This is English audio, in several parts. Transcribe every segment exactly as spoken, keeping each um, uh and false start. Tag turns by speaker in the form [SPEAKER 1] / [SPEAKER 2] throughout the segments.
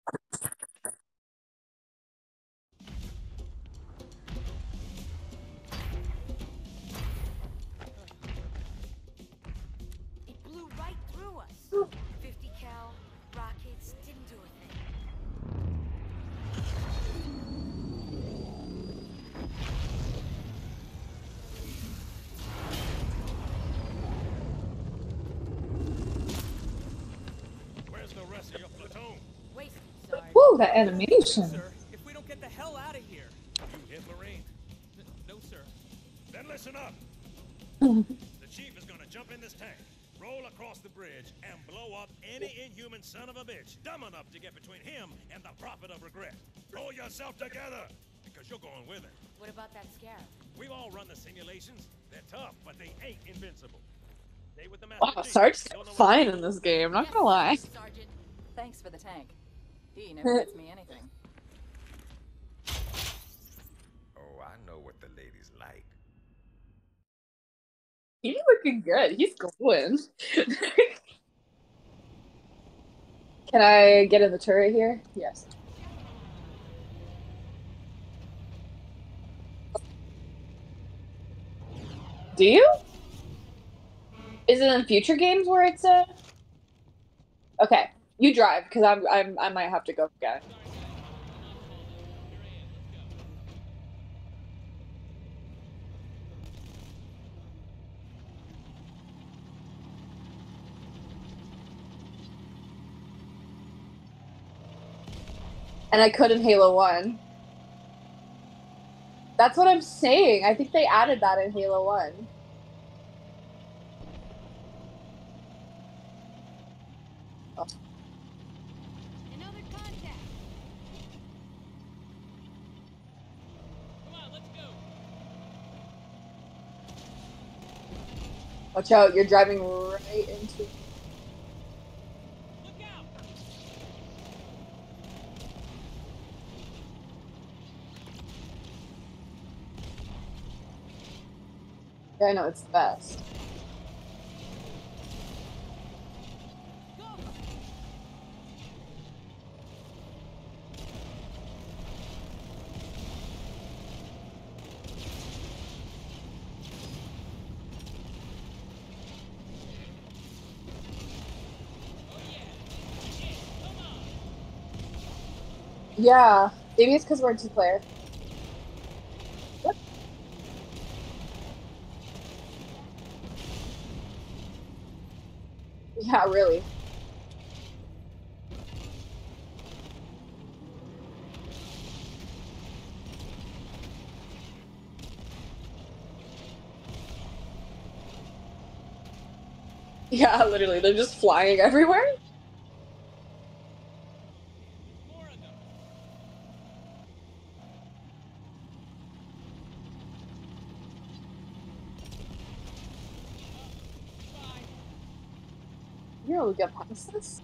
[SPEAKER 1] It blew right through us. fifty cal rockets didn't do a thing.
[SPEAKER 2] Where's the rest of your platoon?
[SPEAKER 1] Wasted, Sarge.
[SPEAKER 3] Woo, that animation.
[SPEAKER 4] Sir, if we don't get the hell out of here.
[SPEAKER 2] You hit Marine?
[SPEAKER 4] N no, sir.
[SPEAKER 2] Then listen up. The chief is gonna jump in this tank, roll across the bridge, and blow up any inhuman son of a bitch dumb enough to get between him and the prophet of regret. Pull yourself together, because you're going with it.
[SPEAKER 1] What about that scarab?
[SPEAKER 2] We've all run the simulations. They're tough, but they ain't invincible. Stay with the Master
[SPEAKER 3] Wow,
[SPEAKER 2] Chief.
[SPEAKER 3] Sarge's
[SPEAKER 2] You'll know what
[SPEAKER 3] fine
[SPEAKER 2] to do.
[SPEAKER 3] in this game, not
[SPEAKER 1] Yes,
[SPEAKER 3] gonna lie.
[SPEAKER 1] Sergeant.
[SPEAKER 5] Thanks for the tank. He never gets me anything.
[SPEAKER 6] Oh, I know what the ladies like.
[SPEAKER 3] He's looking good. He's glowing. Can I get in the turret here? Yes. Do you? Is it in future games where it's a? Okay, you drive because I'm I'm I might have to go get it. And I could in Halo one. That's what I'm saying. I think they added that in Halo one. Oh.
[SPEAKER 1] Another contact.
[SPEAKER 4] Come on, let's go.
[SPEAKER 3] Watch out, you're driving right into...
[SPEAKER 4] Look out.
[SPEAKER 3] Yeah, I know, it's the best.
[SPEAKER 4] Go.
[SPEAKER 3] Yeah, maybe it's because we're two-player. What? Yeah, really. Yeah, literally, they're just flying everywhere.
[SPEAKER 4] More of them. Uh, bye.
[SPEAKER 3] You're able to get past this?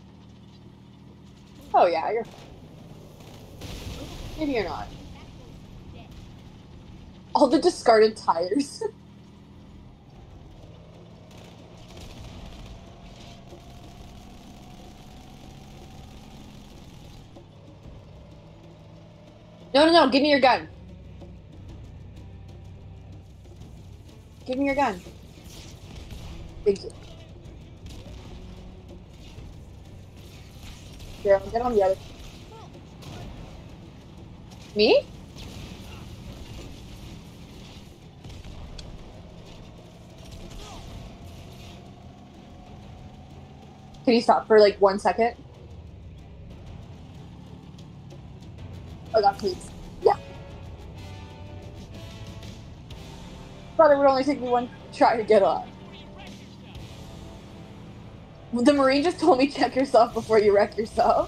[SPEAKER 3] Oh yeah, you're... Maybe you're not. All the discarded tires. No, no, no, give me your gun. Give me your gun. Thank you. Here, I'll get on the other. Me? Can you stop for like one second? Oh god, please. Yeah. Thought it would only take me one try to get on. The Marine just told me check yourself before you wreck yourself.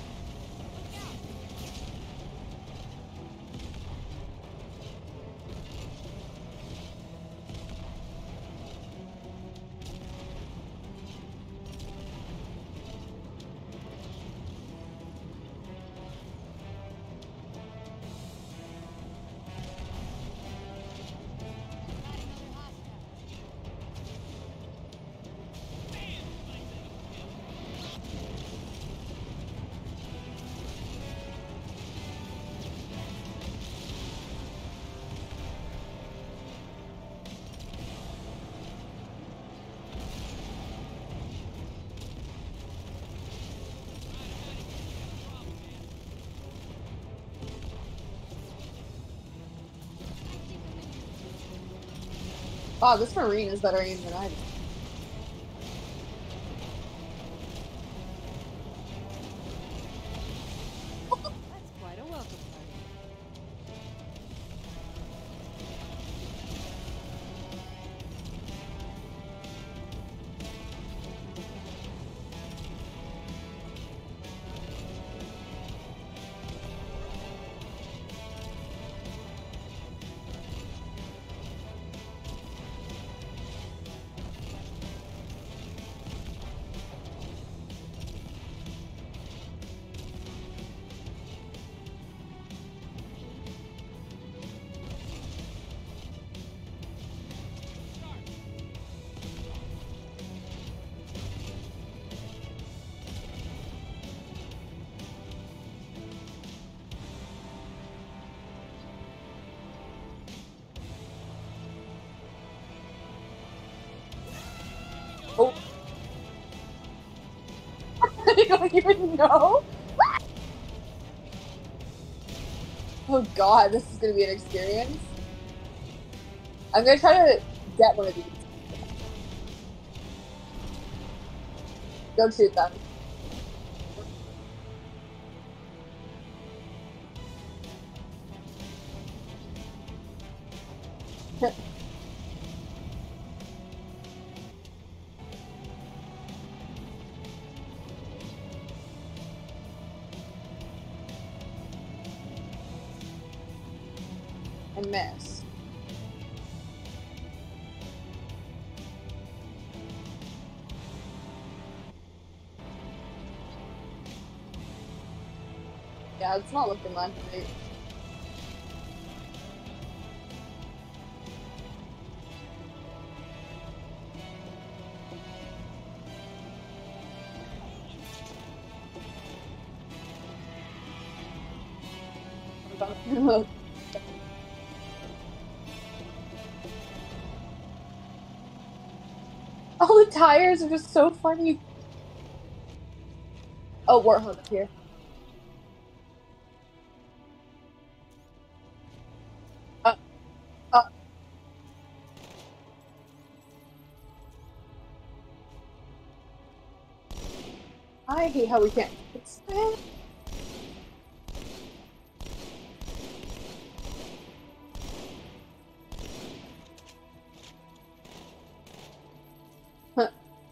[SPEAKER 3] Wow, this Marine is better aim than I do.
[SPEAKER 7] That's quite a welcome party.
[SPEAKER 3] Oh. I don't even know. Oh god, this is gonna be an experience. I'm gonna try to get one of these. Go shoot them. I miss. Yeah, it's not looking that great. All the tires are just so funny. Oh, Warthog up here. Uh, uh. I hate how we can't fix that. Huh.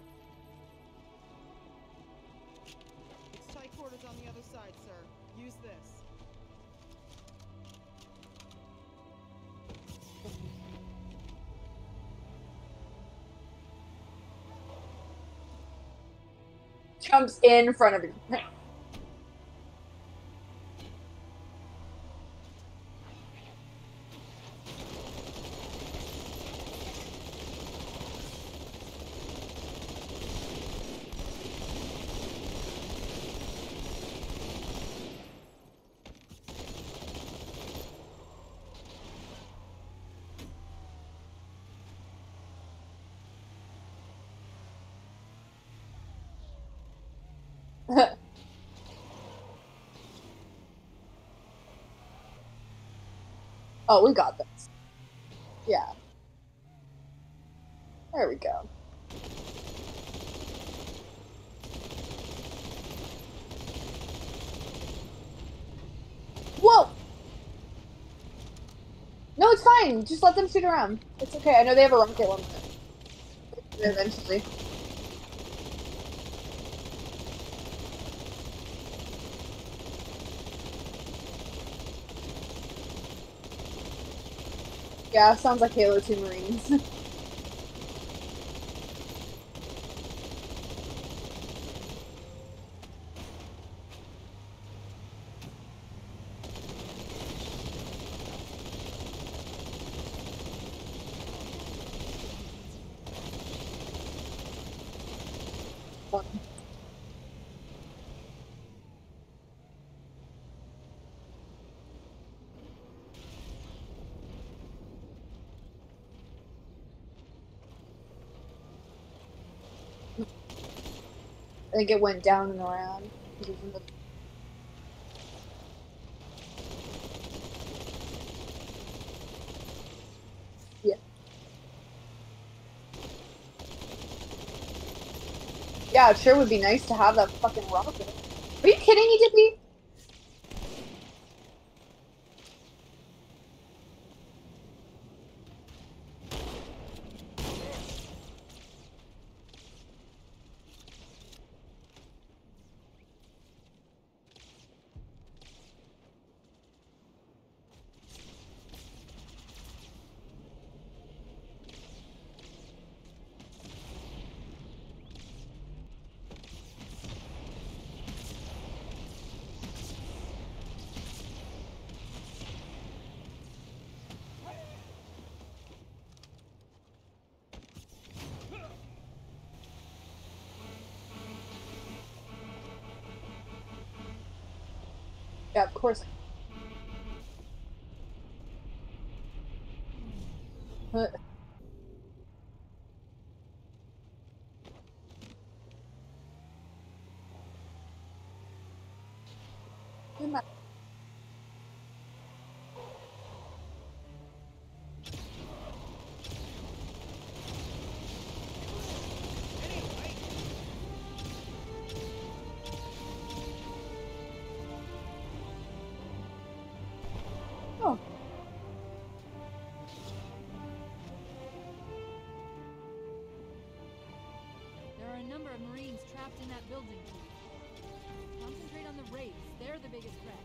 [SPEAKER 8] It's tight quarters on the other side, sir. Use this.
[SPEAKER 3] Jumps in front of you. Oh, we got this. Yeah. There we go. Whoa! No, it's fine. Just let them shoot around. It's okay. I know they have a rocket launcher. Eventually. Yeah, sounds like Halo two Marines. I think it went down and around. Yeah. Yeah, it sure would be nice to have that fucking rocket. Are you kidding me, Dippy? Yeah, of course. Uh, come on. Oh.
[SPEAKER 7] There are a number of Marines trapped in that building. Concentrate on the Wraiths. They're the biggest threat.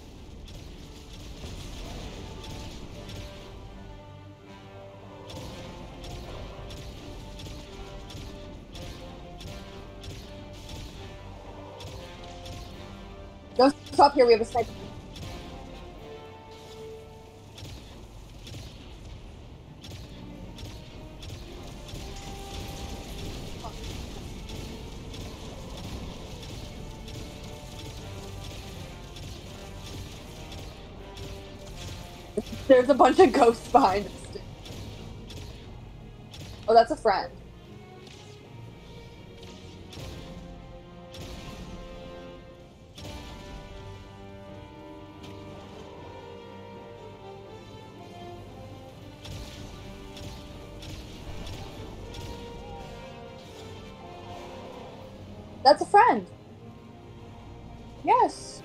[SPEAKER 3] Don't stop here, we have a sniper. There's a bunch of ghosts behind us. Oh, that's a friend. That's a friend. Yes.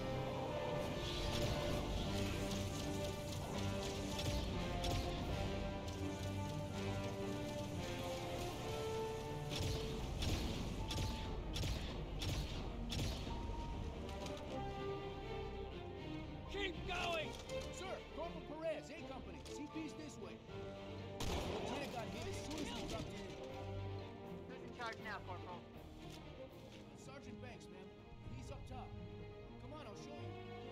[SPEAKER 4] Keep going! Sir, Corporal Perez, A Company. C P's this way. Lieutenant got hit as soon as he dropped in.
[SPEAKER 5] Who's in charge now, Corporal?
[SPEAKER 4] Sergeant Banks, ma'am. He's up top. Come on, I'll show you.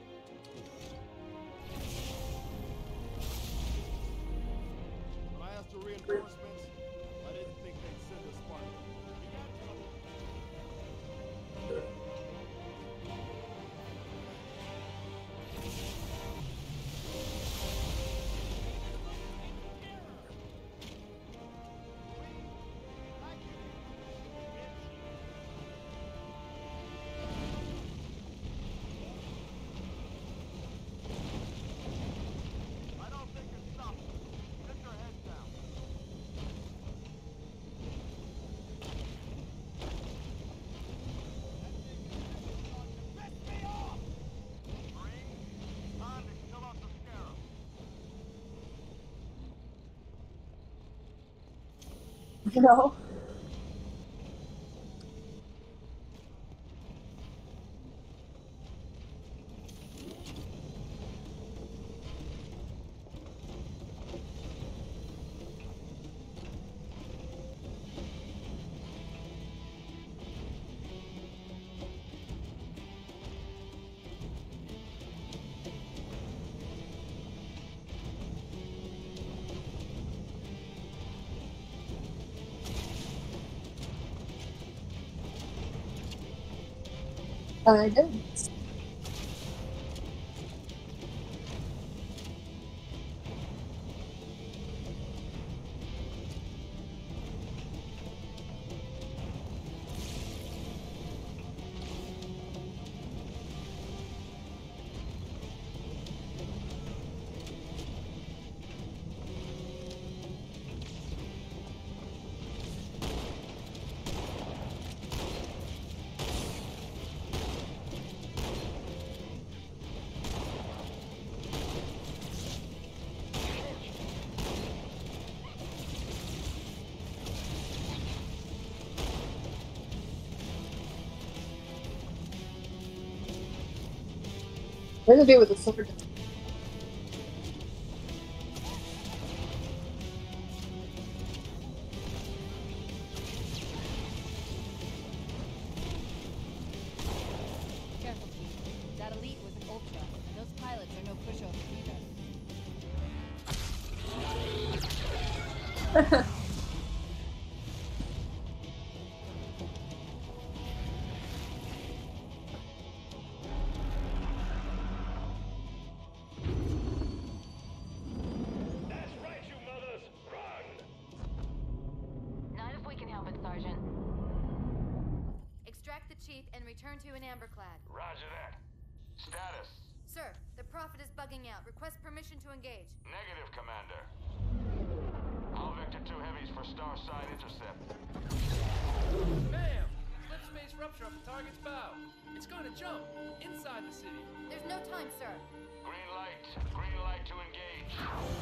[SPEAKER 9] When I asked for reinforcements, I didn't think they'd send a Spartan. We got trouble. I don't think it's stopping. Get your heads down. Marine, time to kill off the scarab.
[SPEAKER 3] No. I didn't. What does it do with the sword?
[SPEAKER 7] Careful, Chief. That elite was an ultra, and those pilots are no pushovers either.
[SPEAKER 2] That's right, you mothers! Run!
[SPEAKER 1] Not if we can help it, Sergeant. Extract the chief and return to an amberclad.
[SPEAKER 6] Roger that. Status.
[SPEAKER 1] Sir, the Prophet is bugging out. Request permission to engage.
[SPEAKER 6] Negative, Commander. All Vector two heavies for star side intercept.
[SPEAKER 4] Bam! Slip space rupture off the target's bow. It's going to jump inside the city.
[SPEAKER 1] There's no time, sir.
[SPEAKER 6] Green light. Green light to engage.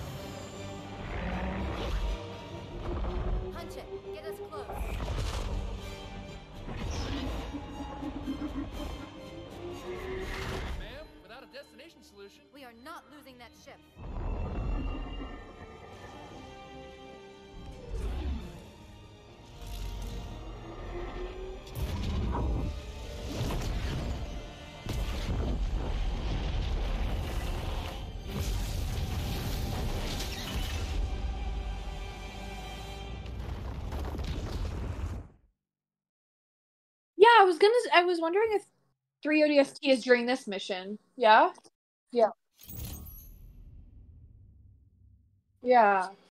[SPEAKER 1] Punch it. Get us close.
[SPEAKER 4] Ma'am, without a destination solution.
[SPEAKER 1] We are not losing that ship.
[SPEAKER 3] Yeah, I was gonna. I was wondering if three O D S T is during this mission. Yeah. Yeah. Yeah.